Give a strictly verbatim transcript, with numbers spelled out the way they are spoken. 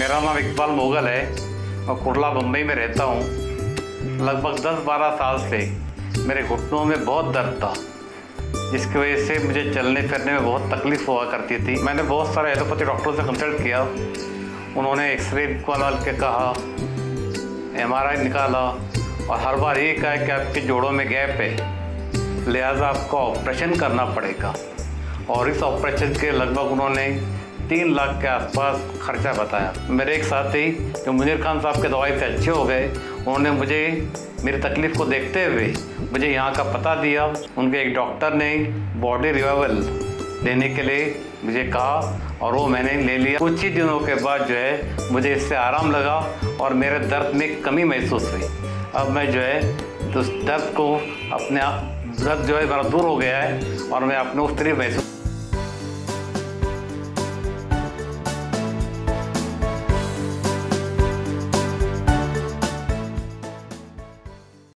मेरा नाम इकबाल मोगल है और कुर्ला बम्बई में रहता हूँ। लगभग दस बारह साल से मेरे घुटनों में बहुत दर्द था, जिसकी वजह से मुझे चलने फिरने में बहुत तकलीफ़ हुआ करती थी। मैंने बहुत सारे एलोपैथी डॉक्टरों से कंसल्ट किया। उन्होंने एक्सरे निकाल के कहा, एमआरआई निकाला और हर बार ये कहा कि आपके जोड़ों में गैप है, लिहाजा आपको ऑपरेशन करना पड़ेगा। और इस ऑपरेशन के लगभग उन्होंने तीन लाख के आसपास खर्चा बताया। मेरे एक साथी जो मुनीर खान साहब के दवाई से अच्छे हो गए, उन्होंने मुझे मेरी तकलीफ़ को देखते हुए मुझे यहाँ का पता दिया। उनके एक डॉक्टर ने बॉडी रिवाइवल देने के लिए मुझे कहा और वो मैंने ले लिया। कुछ ही दिनों के बाद जो है मुझे इससे आराम लगा और मेरे दर्द में कमी महसूस हुई। अब मैं जो है उस दर्द को अपने आप दर्द जो है मेरा दूर हो गया है और मैं अपने उस तरह महसूस